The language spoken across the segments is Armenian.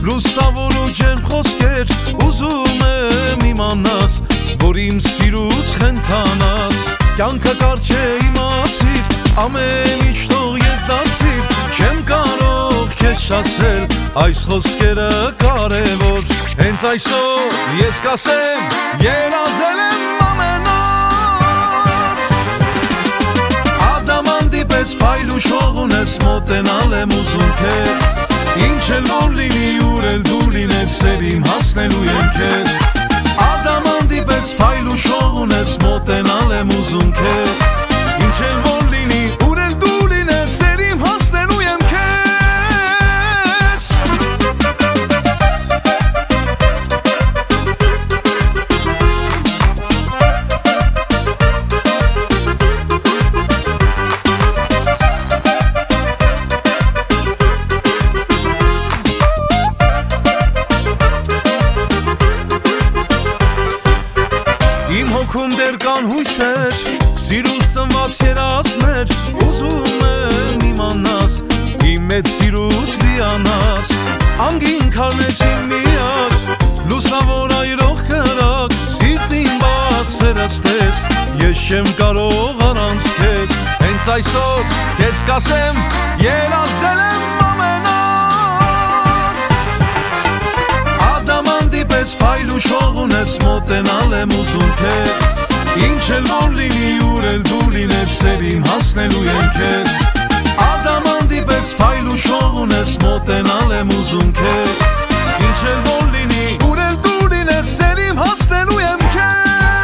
լուսավոր ու ջերմ խոսքեր ուզում եմ իմանաս, որ իմ սիրուց խենթանաս։ Կյանքը կարճ է իմացիր, ամեն ինչ թող ետացիր, չեմ կարող քեզ ասել այս խոսքերը կարևոր, հենց այսօր ես կասեմ, երազել եմ ամեն օր։ Ադամանդի պես փայլուշող ունես, մոտենալ եմ ուզում քեզ, ինչ էլ որ լինի, ուր էլ դու լինես, սեր իմ հասնելու եմ քեզ։ Ադամանդի պես փայլուշող ունես, մոտենալ եմ ուզում քեզ, ինչ էլ որ լինի, ուր էլ դու լինես, սեր իմ հասնելու եմ քեզ։ Իմ հոգում դեռ կան հույսեր, սիրուց սնված երազներ, ուզում եմ իմանաս, իմ մեծ սիրուց լիանաս։ Անգին քարնեցին միակ, լուսավոր այրող կրակ, սիրտին բաց սերստես, ես չեմ կարող առանց քեզ, հենց այսօր քեզ կասեմ, երազել եմ ամեն օր։ Ադամանդի պես փայլուշող ունես, մոտենալ եմ ուզում քեզ, ինչ էլ որ լինի, ուր էլ դու լինես, սեր իմ հասնելու եմ քեզ։ Ադամանդի պես փայլուշող ունես, մոտենալ եմ ուզում քեզ, ինչ էլ որ լինի, ուր էլ դու լինես, սեր իմ հասնելու եմ քեզ։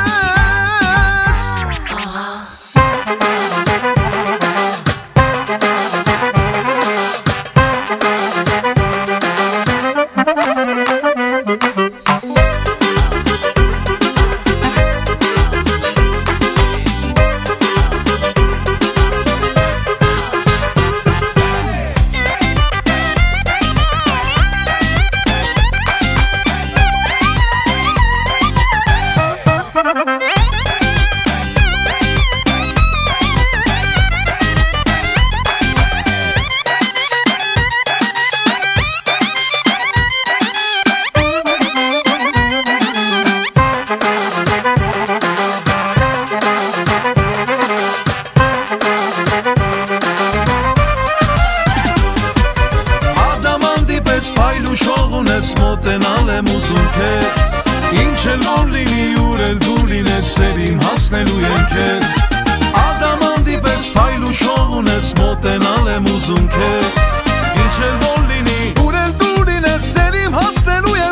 Փայլուշող ունես, մոտենալ եմ ուզում քեզ, ինչ էլ որ լինի, ուր էլ դու լինես, սեր իմ հասնելու եմ քեզ։ Ադամանդի պես փայլուշող ունես, մոտենալ եմ ուզում քեզ, ինչ էլ որ լինի, ուր էլ դու լինես, սեր իմ հասնելու եմ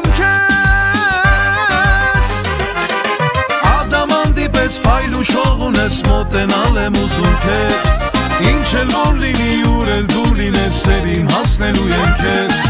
քեզ։ Ադամանդի պես փայլուշող ունես, մոտենալ եմ ուզում քեզ, ինչ էլ որ լինի, ուր էլ դու լինես, սեր իմ հասնելու եմ քեզ։